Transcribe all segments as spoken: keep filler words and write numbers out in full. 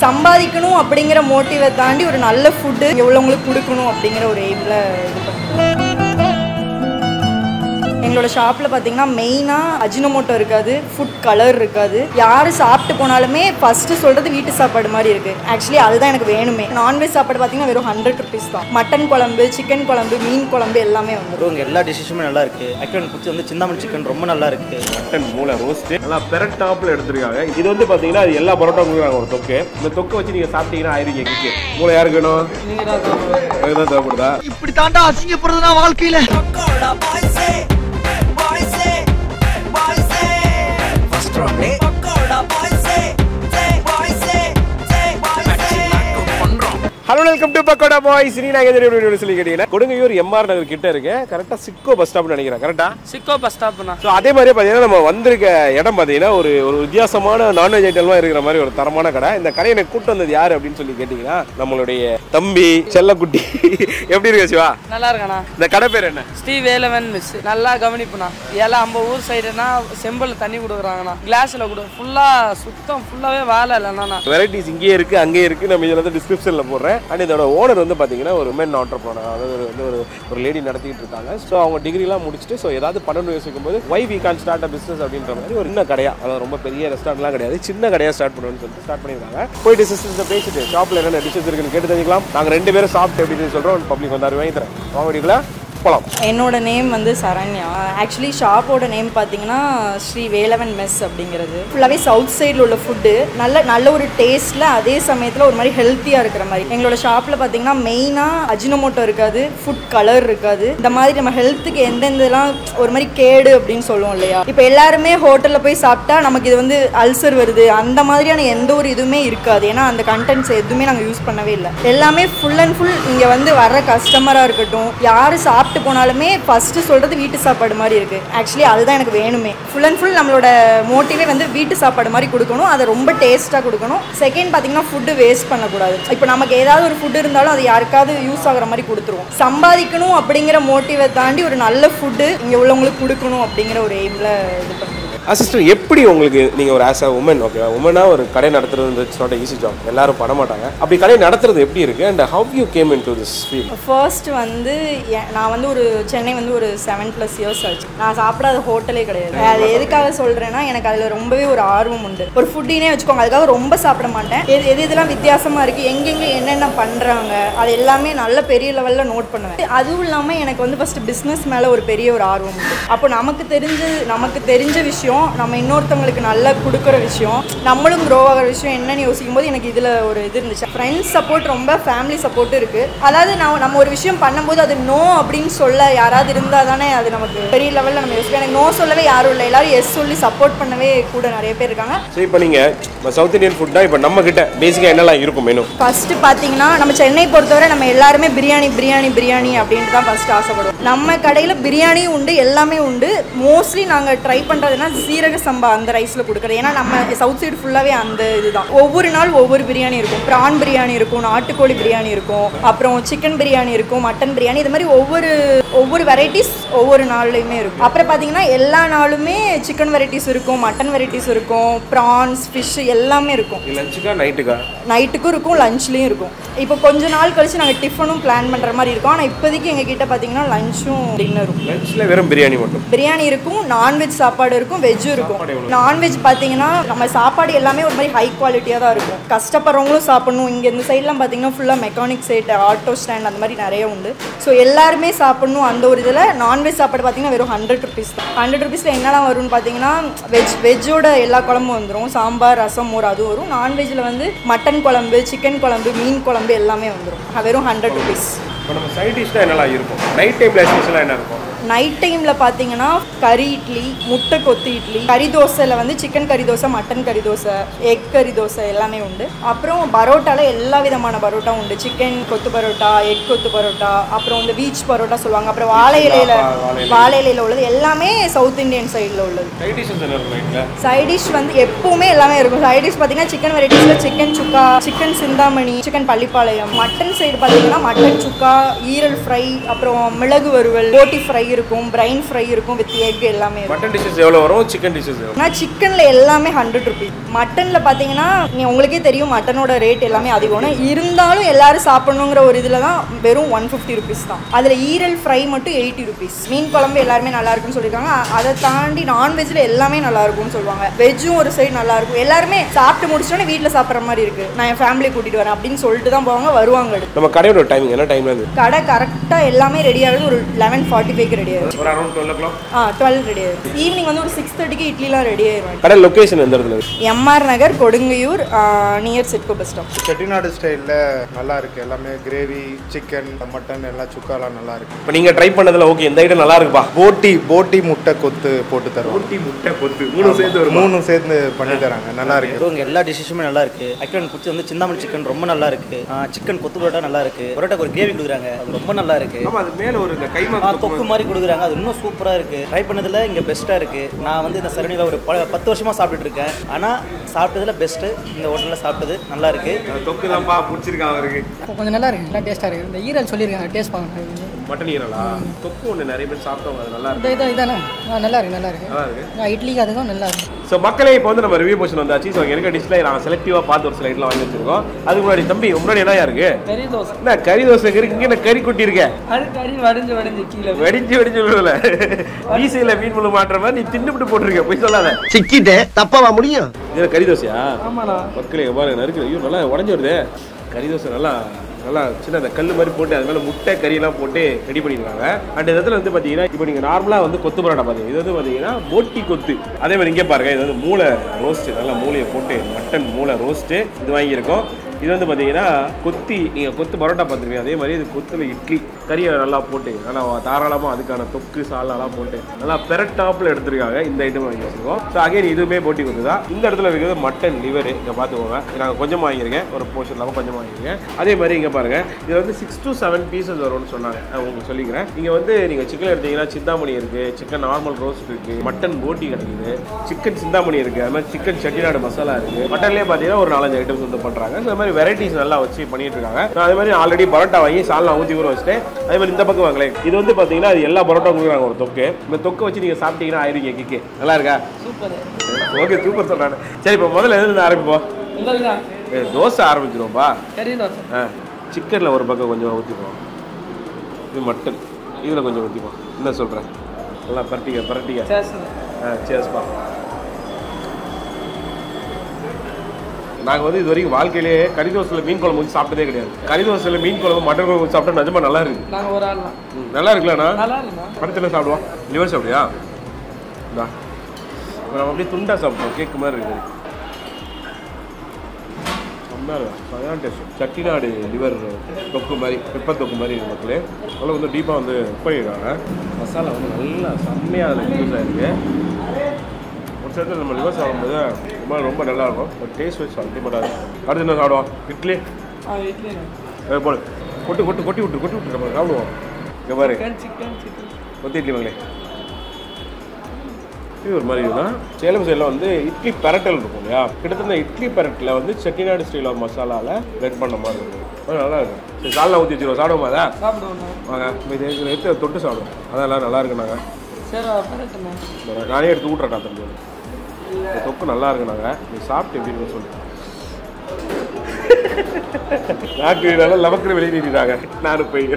சம்பாதிக்கணும் அப்படிங்கிற மோட்டிவை தாண்டி ஒரு நல்ல ஃபுட்டு எவ்வளோங்களுக்கு கொடுக்கணும் அப்படிங்கிற ஒரு எய்மில் இது பண்ணுறோம். எங்களோட ஷாப்பில் பார்த்தீங்கன்னா மெயினாக அஜினோமோட்டோ இருக்காது, ஃபுட் கலர் இருக்காது. யார் சாப்பிட்டு போனாலுமே ஃபஸ்ட்டு சொல்கிறது வீட்டு சாப்பாடு மாதிரி இருக்குது. ஆக்சுவலி அதுதான் எனக்கு வேணுமே. நான்வெஜ் சாப்பாடு பார்த்தீங்கன்னா வெறும் ஹண்ட்ரட் ருபீஸ் தான். மட்டன் குழம்பு, சிக்கன் குழம்பு, மீன் குழம்பு எல்லாமே வந்துடும். எல்லா டிஷ்ஷுமே நல்லா இருக்குது. ஆக்சுவலி குச்சி வந்து சிந்தாமணி சிக்கன் ரொம்ப நல்லா இருக்குது. மட்டன் மூளை ரோஸ்ட்டு நல்லா பெரட் டாப்பில் எடுத்துருக்காங்க. இது வந்து பார்த்தீங்கன்னா அது எல்லா பரோட்டா கொடுக்குறாங்க ஒரு தொக்கு. இந்த தொக்கை வச்சு நீங்கள் சாப்பிட்டீங்கன்னா ஆயிருங்க கிக்கு. மூளை யாருக்கு வேணும்? எனக்கு தான் தேவைப்படுதா? இப்படி தாண்டா அசிங்கப்படுறதுனா வாழ்க்கையில். Hello welcome to Pakoda boys. நீ நான் எதிரி சொல்லி கேட்டீங்கன்னா கொடுங்கையூர் எம்ஆர் நகர் கிட்ட இருக்கேன். கரெக்டாக சிக்கோ பஸ் ஸ்டாப்னு நினைக்கிறேன். கரெக்டா சிக்கோ பஸ் ஸ்டாப்னா. ஸோ அதே மாதிரியே பார்த்தீங்கன்னா நம்ம வந்திருக்க இடம் பார்த்தீங்கன்னா ஒரு ஒரு வித்தியாசமான நான்வெஜ் ஐட்டம்லாம் இருக்கிற மாதிரி ஒரு தரமான கடை. இந்த கடையை எனக்கு கூட்டு வந்தது யார் அப்படின்னு சொல்லி கேட்டிங்கன்னா நம்மளுடைய தம்பி செல்லக்குட்டி. எப்படி இருக்கு சிவா? நல்லா இருக்காண்ணா. இந்த கடை பேர் என்ன? ஸ்ரீ வேலவன் மிஸ். நல்லா கவனிப்புண்ணா. எல்லாம் நம்ம ஊர் சைடுனா செம்பில் தண்ணி கொடுக்குறாங்கண்ணா, கிளாஸில் கொடு. ஃபுல்லாக சுத்தம் ஃபுல்லாகவே வேலை இல்லைண்ணா. வெரைட்டிஸ் இங்கேயே இருக்குது, அங்கேயே இருக்குது. நம்ம இதில் வந்து டிஸ்கிரிப்ஷனில் போடுறேன். அண்ட் இதோட ஓனர் வந்து பார்த்தீங்கன்னா ஒரு மென் ஆண்டர்பிரனர், அதாவது வந்து ஒரு ஒரு லேடி நடத்திட்டு இருக்காங்க. ஸோ அவங்க டிகிரிலாம் முடிச்சுட்டு ஸோ ஏதாவது பண்ணணும் யோசிக்கும் போது why we can start a business அப்படின்ற மாதிரி ஒரு சின்ன கடையா, அதாவது ரொம்ப பெரிய ரெஸ்டாரண்ட்லாம் கிடையாது, சின்ன கடையாக ஸ்டார்ட் பண்ணணும்னு சொல்லிட்டு ஸ்டார்ட் பண்ணியிருக்காங்க. போயிட்டு சிஸ்டர்ஸை பேசிட்டு ஷாப்பில் என்னென்ன டிஷஸ் இருக்குன்னு கேட்டு தெரிஞ்சுக்கலாம். நாங்கள் ரெண்டு பேரும் சாப்பிட்டு எப்படின்னு சொல்கிறோம். பப்ளிக் வந்து வாங்கி தரேன். வாங்கிக்கலாம். என்னோட நேம் வந்து சரண்யா. ஆக்சுவலி ஷாப்போட நேம் பார்த்தீங்கன்னா ஸ்ரீ வேலவன் மெஸ் அப்படிங்கிறது. ஃபுல்லாகவே சவுத் சைடில் உள்ள ஃபுட்டு நல்ல நல்ல ஒரு டேஸ்ட்டில், அதே சமயத்தில் ஒரு மாதிரி ஹெல்த்தியாக இருக்கிற மாதிரி. எங்களோட ஷாப்பில் பார்த்தீங்கன்னா மெயினாக அஜினோமோட்டோ இருக்காது, ஃபுட் கலர் இருக்காது. இந்த மாதிரி நம்ம ஹெல்த்துக்கு எந்தெந்தெல்லாம் ஒரு மாதிரி கேடு அப்படின்னு சொல்லுவோம் இல்லையா. இப்போ எல்லாருமே ஹோட்டலில் போய் சாப்பிட்டா நமக்கு இது வந்து அல்சர் வருது, அந்த மாதிரியான எந்த ஒரு இதுவுமே இருக்காது. ஏன்னா அந்த கண்டென்ட்ஸ் எதுவுமே நாங்கள் யூஸ் பண்ணவே இல்லை. எல்லாமே ஃபுல் அண்ட் ஃபுல் இங்கே வந்து வர்ற கஸ்டமராக இருக்கட்டும், யார் சாப்பிட்டு போனாலுமே ஃபர்ஸ்ட் சொல்றது வீட்டு சாப்பாடு மாதிரி இருக்கு. ஆக்சுவலி அதுதான் எனக்கு வேணுமே. ஃபுல் அண்ட் ஃபுல் நம்மளோட மோட்டிவே வந்து வீட்டு சாப்பாடு மாதிரி கொடுக்கணும், அதை ரொம்ப டேஸ்ட்டாக கொடுக்கணும். செகண்ட் பார்த்தீங்கன்னா ஃபுட்டு வேஸ்ட் பண்ணக்கூடாது. இப்போ நமக்கு ஏதாவது ஒரு ஃபுட்டு இருந்தாலும் அது யாருக்காவது யூஸ் ஆகிற மாதிரி கொடுத்துருவோம். சம்பாதிக்கணும் அப்படிங்கிற மோட்டிவை தாண்டி ஒரு நல்ல ஃபுட்டு இங்கே உள்ளவங்களுக்கு கொடுக்கணும் அப்படிங்கிற ஒரு எய்மில் இது பண்ணுறோம். அசிஸ்டர், எப்படி உங்களுக்கு நீங்கள் ஒரு ஆஸ் அ உமன், ஓகேவா, உமனாக ஒரு கடை நடத்துறது இட்ஸ் நாட் ஈஸி ஜாப். எல்லாரும் பண்ண மாட்டாங்க. அப்படி கடை நடத்துறது எப்படி இருக்கு and how you came in to this field? First வந்து நான் வந்து ஒரு சென்னை வந்து ஒரு செவன் ப்ளஸ் இயர்ஸ் ஆச்சு. நான் சாப்பிடாத ஹோட்டலே கிடையாது. அது எதுக்காக சொல்கிறேன்னா எனக்கு அதில் ரொம்பவே ஒரு ஆர்வம் உண்டு. ஒரு ஃபுட்டினே வச்சுக்கோங்க, அதுக்காக ரொம்ப சாப்பிட மாட்டேன். எது எது இதெல்லாம் வித்தியாசமாக இருக்குது, எங்கெங்கே என்னென்ன பண்ணுறாங்க, அது எல்லாமே நல்ல பெரிய லெவலில் நோட் பண்ணுவேன். அதுவும் இல்லாமல் எனக்கு வந்து ஃபஸ்ட்டு பிஸ்னஸ் மேலே ஒரு பெரிய ஒரு ஆர்வம் உண்டு. அப்போ நமக்கு தெரிஞ்ச நமக்கு தெரிஞ்ச விஷயம், நம்ம இன்னொருத்தவங்களுக்கு நல்லா கொடுக்குற விஷயம், நம்மளும் க்ரோ ஆகிற விஷயம் என்னன்னு யோசிக்கும் போது எனக்கு இதில் ஒரு இது இருந்துச்சு. ஃப்ரெண்ட்ஸ் சப்போர்ட் ரொம்ப, ஃபேமிலி சப்போர்ட் இருக்குது. அதாவது நான் நம்ம ஒரு விஷயம் பண்ணும்போது அது நோ அப்படின்னு சொல்ல யாராவது இருந்தால் தானே அது நமக்கு பெரிய லெவலில் நம்ம யோசிப்போம். எனக்கு நோ சொல்லவே யாரும் இல்லை, எல்லாரும் எஸ் சொல்லி சப்போர்ட் பண்ணவே கூட நிறைய பேர் இருக்காங்க. ஸோ இப்போ நீங்கள் சவுத் இந்தியன் ஃபுட் தான் இப்போ நம்ம கிட்ட பேசிக்காக என்னெல்லாம் இருக்கும் மெனு? ஃபஸ்ட்டு பார்த்தீங்கன்னா நம்ம சென்னை பொறுத்தவரை நம்ம எல்லாருமே பிரியாணி பிரியாணி பிரியாணி அப்படின்ட்டு தான் ஃபஸ்ட்டு ஆசைப்படுவோம். நம்ம கடையில் பிரியாணியும் உண்டு, எல்லாமே உண்டு. மோஸ்ட்லி நாங்கள் ட்ரை பண்ணுறதுனா சீரக சம்பா அந்த ரைஸில் கொடுக்குறது. ஏன்னா நம்ம சவுத் சைடு ஃபுல்லாகவே அந்த இதுதான். ஒவ்வொரு நாள் ஒவ்வொரு பிரியாணி இருக்கும். ப்ரான் பிரியாணி இருக்கும், நாட்டுக்கோழி பிரியாணி இருக்கும், அப்புறம் சிக்கன் பிரியாணி இருக்கும், மட்டன் பிரியாணி, இது மாதிரி ஒவ்வொரு ஒவ்வொரு வெரைட்டிஸ் ஒவ்வொரு நாள்லையுமே இருக்கும். அப்புறம் பார்த்தீங்கன்னா எல்லா நாளுமே சிக்கன் வெரைட்டிஸ் இருக்கும், மட்டன் வெரைட்டிஸ் இருக்கும், ப்ரான்ஸ், ஃபிஷ் எல்லாமே இருக்கும். லஞ்சுக்கா நைட்டுக்கா? நைட்டுக்கும் இருக்கும், லஞ்ச்லேயும் இருக்கும். இப்போ கொஞ்ச நாள் கழிச்சு நாங்கள் டிஃபனும் பிளான் பண்ணுற மாதிரி இருக்கும். ஆனால் இப்போதைக்கு எங்கள் கிட்ட பார்த்தீங்கன்னா லஞ்சும் டின்னரும். லஞ்சில் வெறும் பிரியாணி மட்டும்? பிரியாணி இருக்கும், நான்வெஜ் சாப்பாடு இருக்கும், வெஜ்ஜும் இருக்கும். நான்வெஜ் பார்த்தீங்கன்னா நம்ம சாப்பாடு எல்லாமே ஒரு மாதிரி ஹை குவாலிட்டியாக தான் இருக்கும். கஷ்டப்படுறவங்களும் சாப்பிடணும். இங்கே இந்த சைட்லாம் பார்த்தீங்கன்னா ஃபுல்லாக மெக்கானிக் சைட், ஆட்டோ ஸ்டாண்ட் அந்த மாதிரி நிறைய உண்டு. ஸோ எல்லாருமே சாப்பிடணும். அந்த ஒரு இதில் நான்வெஜ் சாப்பாடு பார்த்தீங்கன்னா வெறும் ஹண்ட்ரட் ருபீஸ் தான். ஹண்ட்ரட் ருபீஸில் என்னெல்லாம் வரும்னு பார்த்தீங்கன்னா வெஜ் வெஜ்ஜோட எல்லா குழம்பும் வந்துடும். சாம்பார், ரசம், மோர் அது வரும். நான்வெஜ்ஜில் வந்து மட்டன் குழம்பு, சிக்கன் குழம்பு, மீன் குழம்பு எல்லாமே வந்துடும். வெறும் ஹண்ட்ரட் ருபீஸ். இப்போ நம்ம சைட் டிஷ் தான் என்னெல்லாம் இருக்கும்? நைட் டைமில் எஸ்பெஷலாக என்ன இருக்கும்? நைட் டைமில் பார்த்தீங்கன்னா கறி இட்லி, முட்டை கொத்து இட்லி, கறி தோசையில் வந்து சிக்கன் கறி தோசை, மட்டன் கறி தோசை, எக் கறி தோசை எல்லாமே உண்டு. அப்புறம் பரோட்டாவில் எல்லா விதமான பரோட்டா உண்டு. சிக்கன் கொத்து பரோட்டா, எக் கொத்து பரோட்டா, அப்புறம் வந்து பீச் பரோட்டா சொல்லுவாங்க. அப்புறம் வாழை இலையில் வாழை இலையில் உள்ளது எல்லாமே சவுத் இந்தியன் சைடில் உள்ளது. சைட் டிஷ் வந்து எப்பவுமே எல்லாமே இருக்கும். சைட் டிஷ் பார்த்தீங்கன்னா சிக்கன் வெரைட்டிஸில் chicken chukka, chicken Chintamani, chicken Pallipalayam. Mutton side பார்த்தீங்கன்னா மட்டன் சுக்கா, ஈரல் ஃப்ரை, அப்புறம் மிளகு வறுவல், போட்டி ஃப்ரை இருக்கும், பிரைன் ஃப்ரை இருக்கும், வித் எக் எல்லாமே இருக்கும். மட்டன் டிஷஸ் எவ்வளோ வரும், சிக்கன் டிஷஸ் எவ்வளோ? ஆனால் சிக்கனில் எல்லாமே ஹண்ட்ரட் ருபீஸ். மட்டனில் பார்த்தீங்கன்னா நீங்கள் உங்களுக்கே தெரியும் மட்டனோட ரேட் எல்லாமே அதிகம். இருந்தாலும் எல்லாரும் சாப்பிடணுங்கிற ஒரு இதில் தான் வெறும் ஒன் ஃபிஃப்டி ருபீஸ் தான். அதில் ஈரல் ஃப்ரை மட்டும் எயிட்டி ருபீஸ். மீன் குழம்பு எல்லாருமே நல்லா இருக்குன்னு சொல்லியிருக்காங்க. அதை தாண்டி நான்வெஜ்ல எல்லாமே நல்லா இருக்கும்னு சொல்லுவாங்க. வெஜ்ஜும் ஒரு சைடு நல்லா இருக்கும். எல்லாருமே சாப்பிட்டு முடிச்சோன்னே வீட்டில் சாப்பிட்ற மாதிரி இருக்கு, நான் என் ஃபேமிலி கூட்டிட்டு வரேன் அப்படின்னு சொல்லிட்டு தான் போவாங்க, வருவாங்க. நம்ம கடையோட டைமிங் என்ன டைம்ல இருந்து? கடை கரெக்டாக எல்லாமே ரெடி ஆகுது ஒரு லெவன் ஃபார்ட்டி ஃபைவ்க்கு ரெடி ஆயிடும். ஒரு அரௌண்ட் டுவெல் ஓ கிளாக். ஆ டுவெல் ரெடி ஆயிடும். ஈவினிங் வந்து ஒரு சிக்ஸ் தேர்ட்டிக்கு இட்லிலாம் ரெடி ஆயிடும். கடை லொகேஷன் எந்த இடத்துல? MR Nagar, Kodungaiyur, near SIDCO bus stop. Chettinad ஸ்டைலில் நல்லா இருக்கு. எல்லாமே கிரேவி, சிக்கன், மட்டன் எல்லாம் சுக்காலாம் நல்லா இருக்கு. இப்போ நீங்க ட்ரை பண்ணதுல ஓகே இந்த ஐட்டம் நல்லா இருக்குப்பா. போட்டி போட்டி முட்டை கொத்து போட்டு தருவோம். போட்டி முட்டை கொத்து மூணு சேர்ந்து ஒரு மூணு சேர்ந்து பண்ணி தராங்க, நல்லா இருக்கு. இவங்க எல்லா டிஷ்ஷுமே நல்லா இருக்கு. ஆக்சுவலாக பிடிச்சி வந்து சிந்தாமணி சிக்கன் ரொம்ப நல்லா இருக்கு. சிக்கன் கொத்து பரோட்டா நல்லா இருக்கு. பரோட்டாக்கு ஒரு கிரேவி கொடுக்குறாங்க, அது ரொம்ப நல்லா இருக்கு. ஆமா, அது மேல ஒரு இந்த கைமா தொக்கு மாதிரி கொடுக்குறாங்க, அது இன்னும் சூப்பரா இருக்கு. ட்ரை பண்ணதுல இங்க பெஸ்ட்டா இருக்கு. நான் வந்து இந்த சரணியில் ஒரு பத்து வருஷமா சாப்பிட்டுட்டு இருக்கேன். ஆனா சாப்பிட்டதுல பெஸ்ட் இந்த ஹோட்டல்ல சாப்பிட்டது நல்லா இருக்கு. தொக்கு தான்ப்பா பிடிச்சிருக்காங்க அவருக்கு. கொஞ்சம் நல்லா இருக்கு, நல்லா டேஸ்டா இருக்கு. இந்த ஈரல் சொல்லியிருக்காங்க, டேஸ்ட் பண்ணுங்க. மட்டன் ஈரலா? தொக்கு ஒன்று நிறைய பேர் சாப்பிட்டவங்க, அது நல்லா இருக்கு. இதை இதானே நல்லா இருக்கு, நல்லா இருக்கு, நல்லா இருக்கு. இட்லிக்கு அதுதான் நல்லா இருக்கு. ஸோ மக்களே இப்போ வந்து நம்ம ரிவ்யூ போர்ஷன் வந்தாச்சு. ஸோ இருக்க டிஷ்ல நான் செலக்டிவாக பார்த்து ஒரு சில ஐட்லாம் வாங்கி வச்சிருக்கோம். அதுக்கு முன்னாடி தம்பி முன்னாடி என்ன இருக்கு? கறி தோசை. என்ன கறி தோசை இருக்கு? இங்கே கறி கொட்டி இருக்கேன். அது கறி வடிஞ்சு வடிஞ்சு கீழே வெடிஞ்சு வெடிஞ்சு விழுல வீசையில் மீன் முழு மாட்டுற மாதிரி நீ தின்னுபிட்டு போட்டிருக்க, போய் சொல்லாத. சிக்கிட்டே தப்பாவா முடியும்? இது கறி தோசையா? ஆமாண்ணா. மக்களே பாருங்க நறுக்கு. ஐயோ நல்லா உடஞ்சி வருது கறி தோசை. நல்லா நல்லா சின்ன அந்த கல் மாதிரி போட்டு அது மேலே முட்டை கறியெல்லாம் போட்டு ரெடி பண்ணிடுவாங்க. அண்ட் இடத்துல வந்து பார்த்தீங்கன்னா இப்போ நீங்கள் நார்மலாக வந்து கொத்து பரோட்டா பார்த்தீங்க, இது வந்து பார்த்தீங்கன்னா போட்டி கொத்து. அதே மாதிரி இங்கே பாருங்க, இது வந்து மூளை ரோஸ்ட்டு, நல்லா மூளையை போட்டு மட்டன் மூளை ரோஸ்ட்டு இது வாங்கியிருக்கோம். இது வந்து பார்த்தீங்கன்னா கொத்தி, நீங்கள் கொத்து பரோட்டா பார்த்துருக்கீங்க, அதே மாதிரி இது கொத்தில் இட்லி கறியை நல்லா போட்டு நல்லா தாராளமாக அதுக்கான தொக்கு சாலெல்லாம் போட்டு நல்லா பெரட்டாப்பில் எடுத்துருக்காங்க. இந்த ஐட்டம் வாங்கி வச்சுருக்கோம். ஸோ அகைன் இதுவுமே போட்டி கொத்து தான். இந்த இடத்துல இருக்கிறது மட்டன் லிவர், இங்கே பார்த்துக்கோங்க. நாங்கள் கொஞ்சம் வாங்கியிருக்கேன், ஒரு போர்ஷன் இல்லாமல் கொஞ்சம் வாங்கியிருக்கேன். அதே மாதிரி இங்கே பாருங்க, இது வந்து சிக்ஸ் டு செவன் பீசஸ் வரும்னு சொன்னாங்க. உங்களுக்கு சொல்லிக்கிறேன். இங்கே வந்து நீங்கள் சிக்கன் எடுத்தீங்கன்னா சிந்தாமணி இருக்குது, சிக்கன் நார்மல் ரோஸ்ட் இருக்குது, மட்டன் போட்டி கிடைக்குது, சிக்கன் சிந்தாமணி இருக்குது, அது மாதிரி சிக்கன் செட்டிநாடு மசாலா இருக்குது. மட்டன்லேயே பார்த்தீங்கன்னா ஒரு நாலஞ்சு ஐட்டம்ஸ் வந்து பண்ணுறாங்க. ஸோ மாதிரி வெரைட்டிஸ் நல்லா வச்சு பண்ணிட்டு இருக்காங்க. அதே மாதிரி ஆல்ரெடி பரோட்டா வாங்கி சால்னா ஊற்றி கூட வச்சுட்டேன். அதே மாதிரி இந்த பக்கம் வாங்கலேன், இது வந்து பார்த்தீங்கன்னா அது எல்லா பரோட்டா கொடுக்குறாங்க ஒரு தொக்கு. இந்த தொக்கை வச்சு நீங்கள் சாப்பிட்டீங்கன்னா ஆயிருங்க கிக்கு. நல்லா இருக்கா? சூப்பர். ஓகே சூப்பர் சொல்கிறாங்க. சரி இப்போ முதல்ல எதுலேருந்து ஆரம்பிப்போம்? தோசை ஆரம்பிச்சிருவோம்ப்பா. கறி தோசை. ஆ சிக்கனில் ஒரு பக்கம் கொஞ்சம் ஊற்றிப்போம். இது மட்டன் இதில் கொஞ்சம் ஊற்றிப்போம். என்ன சொல்கிறேன்? நல்லா பரட்டிக்க பரட்டிக்க. ஆ சேஸ்ப்பா. நாங்கள் வந்து இது வரைக்கும் வாழ்க்கையிலேயே கறி தோசையில் மீன் குழம்பு வந்து சாப்பிட்டதே கிடையாது. கறி தோசையில் மீன் குழம்பு மட்டன் குழம்பு சாப்பிட்டா நிஜமா நல்லா இருக்கு. நாங்கள் ஒரு ஆள் நல்லா இருக்குல்லண்ணா? நல்லா இருக்குண்ணா. படத்தில் சாப்பிடுவோம். லிவர் சாப்பிடுயா? இந்தா நம்ம அப்படியே துண்டா சாப்பிடுவோம், கேக்கு மாதிரி இருக்குது. செம்மையாக டேஸ்ட். செட்டிநாடு லிவர் தொக்கு மாதிரி, பெப்பர் தொக்கு மாதிரி இருக்குது மக்களே. அதில் வந்து டீப்பாக வந்து பண்ணிடுறாங்க. மசாலா வந்து நல்லா செம்மையாக அதில் யூஸ் ஆகிருக்கு. ஒரு சேர்த்து நம்ம லிவர் சாப்பிடும்போது ரொம்ப ரொம்ப நல்லாயிருக்கும். ஒரு டேஸ்ட் வச்சு அல்டிமேட்டாக இருக்கும். அடுத்து என்ன சாப்பிடுவோம்? இட்லி. இட்லி போடு கொட்டு கொட்டு கொட்டி விட்டு கொட்டி விட்டு நம்ம சாப்பிடுவோம். இங்கே பாரு சிக்கன் சிக்கன் கொத்தி இட்லி வாங்களே. இது ஒரு மாதிரி இதுதான். சேலம் சைடில் வந்து இட்லி பெரட்டல் இருக்கும் இல்லையா, கிட்டத்தட்ட இட்லி பெரட்டில் வந்து செட்டிநாடு ஸ்டைல் ஆஃப் மசாலாவில் ரெட் பண்ண மாதிரி இருக்கும். நல்லா இருக்கும். சரி சால்னா ஊற்றி வச்சுருவோம். சாப்பிடுவோம். அதை சாப்பிடுவோம் வாங்க இது எடுத்து தொட்டு சாப்பிடுவோம். அதெல்லாம் நல்லா இருக்கு. நாங்கள் சரி நானே எடுத்து ஊட்டுறேன். தம்பி இந்த தொக்கு நல்லா இருக்கு. நாங்கள் நீ சாப்பிட்டு எப்படின்னு சொல்லு. நாக்கு நல்லா லவக்கு வெளியே நீட்டாங்க. நானும் போய்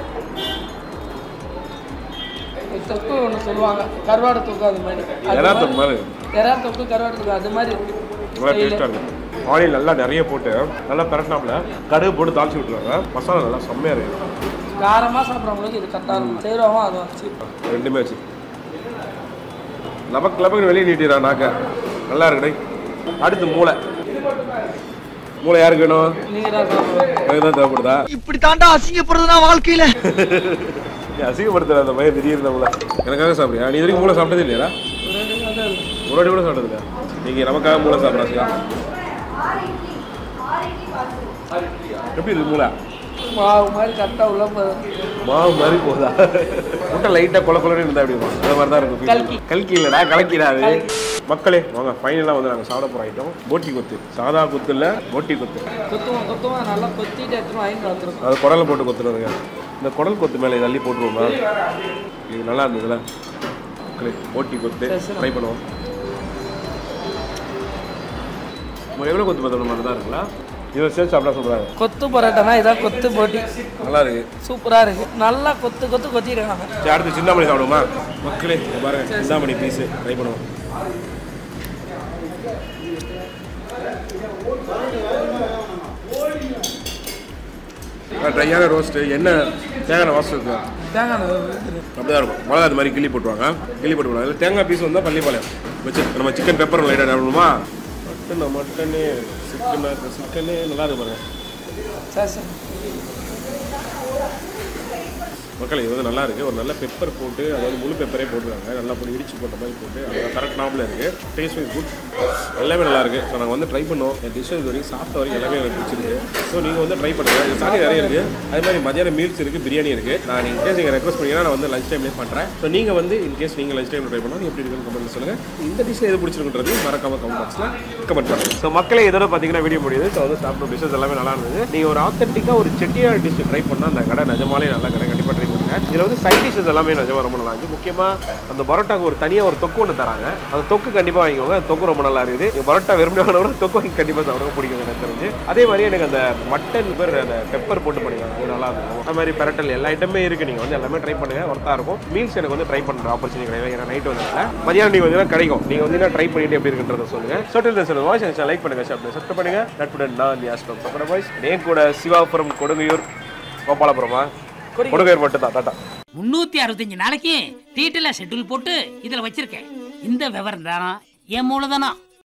தொக்கு ஒன்று சொல்லுவாங்க, கருவாடு தொக்கு. அது மாதிரி எறா தொக்கு மாதிரி எறா தொக்கு கருவாடு தொக்கு அது மாதிரி நல்லா டேஸ்ட்டாக இருக்கும். ஆயில் நல்லா நிறைய போட்டு நல்லா பெரட்டினாப்புல கடுகு போட்டு தாளிச்சு விட்டுருவாங்க. மசாலா நல்லா செம்மையாக இருக்கும். காரமாக சாப்பிட்றவங்களுக்கு இது கரெக்டாக இருக்கும். செய்கிறவங்க அதை வச்சு ரெண்டுமே வச்சு லபக் லபக்கு வெளியே நீட்டிடா நாக்க. நல்லா இருக்குடே. அடுத்து மூளை. மூளை யாருக்கு வேணும்? நீங்கள் தான் சாப்பிடுவோம். எனக்கு தான் தேவைப்படுதா? இப்படி தாண்டா அசிங்கப்படுறதுனா வாழ்க்கையில. அசிங்கப்படுத்துற அந்த பையன் திடீர்னு மூளை எனக்காக சாப்பிடுறியா? நீ வரைக்கும் மூளை சாப்பிட்டதே இல்லையா? ஒரு வாட்டி கூட சாப்பிட்டது இல்லையா? நீங்கள் நமக்காக மூளை சாப்பிட்றா? எப்படி இருக்கு மூளை? மாவு மாதிரி கரெக்டாக உள்ள போதும். மாவு மாதிரி போதா? முட்டை லைட்டாக கொல கொலன்னு இருந்தால் எப்படி இருக்கும்? அந்த மாதிரி தான் இருக்கும். கல்கி இல்லைடா, கலக்கிடாது. மக்களே வாங்க ஃபைனலாக வந்து நாங்கள் சாப்பிட போகிற ஐட்டம் போட்டி கொத்து. சாதா கொத்து இல்லை, போட்டி கொத்து. கொத்துவோம் கொத்துவோம் நல்லா கொத்திட்டு எடுத்துரும் வாங்கி வந்துடும். அது குடலை போட்டு கொத்துறதுங்க. இந்த குடல் கொத்து மேலே தள்ளி போட்டுருவோமா? இது நல்லா இருந்ததுல மக்களே. போட்டி கொத்து ட்ரை பண்ணுவோம். எவ்வளோ கொத்து பார்த்தோம் மாதிரி தான் இருக்குங்களா? இதை சேர்த்து சாப்பிட்டா சொல்கிறாங்க. கொத்து பரோட்டானா இதான் கொத்து போட்டி. நல்லா இருக்கு, சூப்பராக இருக்கு. நல்லா கொத்து கொத்து கொத்திடுறாங்க. சரி, அடுத்து சிந்தாமணி சாப்பிடுவோமா? மக்களே பாருங்க, சிந்தாமணி பீஸு ட்ரை பண்ணுவோம். ட்ரையான ரோஸ்ட்டு, என்ன தேங்காய் வாசம் இருக்கு. தேங்காய் அப்படிதான் இருக்கும். மிளகா அது மாதிரி கிள்ளி போட்டுருவாங்க. கிள்ளி போட்டு அதில் தேங்காய் பீஸ் வந்தால் பள்ளிப்பாளையம் வச்சு நம்ம சிக்கன் பெப்பர் லைட்டாக சாப்பிடுவோமா? மட்டனு மட்டனு சிக்கனு சிக்கனு நல்லா இருக்கு பாருங்க. சரி சரி மக்கள் இது வந்து நல்லா இருக்குது. ஒரு நல்ல பெப்பர் போட்டு, அதாவது முழு பெப்பரே போட்டுருக்காங்க. நல்லா போட்டு இடிச்சு போட்ட மாதிரி போட்டு அது கரெக்ட் நாமில் இருக்குது. டேஸ்ட் வைஸ் குட், எல்லாமே நல்லா இருக்குது. ஸோ நாங்கள் வந்து ட்ரை பண்ணோம். என் டிஷ் இது வரைக்கும் சாப்பிட்ட வரைக்கும் எல்லாமே எனக்கு பிடிச்சிருக்கு. ஸோ நீங்கள் வந்து ட்ரை பண்ணுங்கள். இது சாரி நிறைய இருக்குது. அதே மாதிரி மதியானம் மீல்ஸ் இருக்குது, பிரியாணி இருக்குது. நான் இன்கேஸ் நீங்கள் ரெக்வஸ்ட் பண்ணிங்கன்னா நான் வந்து லஞ்ச் டைம்லேயே பண்ணுறேன். ஸோ நீங்கள் வந்து இன்கேஸ் நீங்கள் லஞ்ச் டைமில் ட்ரை பண்ணால் எப்படி இருக்குன்னு கமெண்ட் சொல்லுங்கள். இந்த டிஷ் எது பிடிச்சிருக்குன்றது மறக்காம கமெண்ட் பாக்ஸில் கமெண்ட் பண்ணுங்கள். ஸோ மக்களே இதோட பார்த்தீங்கன்னா வீடியோ முடியுது. ஸோ வந்து சாப்பிட்ட டிஷ்ஷஸ் எல்லாமே நல்லா இருந்தது. நீங்கள் ஒரு ஆத்தென்டிக்காக ஒரு செட்டியார் டிஷ் ட்ரை பண்ணால் அந்த கடை நிஜமாலே நல்லா கடை கண்டிப்பாக ட்ரை பண்ணுங்கள். இதில் வந்து சைட் டிஷஸ் எல்லாமே நிஜமாக ரொம்ப நல்லா இருந்துச்சு. முக்கியமாக அந்த பரோட்டாக்கு ஒரு தனியாக ஒரு தொக்கு ஒன்று தராங்க. அந்த தொக்கு கண்டிப்பாக வாங்கிக்கோங்க. அந்த தொக்கு ரொம்ப நல்லா இருக்குது. நீங்கள் பரோட்டா விரும்பினவங்க தொக்கு வாங்கி கண்டிப்பாக சாப்பிட பிடிக்கும் எனக்கு தெரிஞ்சு. அதே மாதிரி எனக்கு அந்த மட்டன் பேர் அந்த பெப்பர் போட்டு பண்ணிக்கலாம், அது நல்லா இருக்கும். அந்த மாதிரி பெரட்டல் எல்லா ஐட்டமே இருக்குது. நீங்கள் வந்து எல்லாமே ட்ரை பண்ணுங்கள், ஒர்த்தாக இருக்கும். மீல்ஸ் எனக்கு வந்து ட்ரை பண்ணுற ஆப்பர்ச்சுனிட்டி கிடையாது. ஏன்னா நைட் வந்ததுனால மதியானம் நீங்கள் வந்து கிடைக்கும். நீங்கள் வந்து ட்ரை பண்ணிட்டு எப்படி இருக்குன்றதை சொல்லுங்கள். சோட்டல் வாய்ஸ் எனக்கு லைக் பண்ணுங்கள், ஷேர் பண்ணுங்கள், சப்ஸ்கிரைப் பண்ணுங்கள். நட்புடன் நான் யாஸ்பம் சப்பர வாய்ஸ். நேம் கூட சிவாபுரம், கொடுங்கையூர், கோபாலபுரமா, கொடுங்கையூர் மட்டும் தான். டாட்டா. முன்னூத்தி அறுபத்தஞ்சு நாளைக்கு டீட்டெயிலா ஷெட்யூல் போட்டு இதுல வச்சிருக்கேன். இந்த விவரம் தானா என் மூலதானா?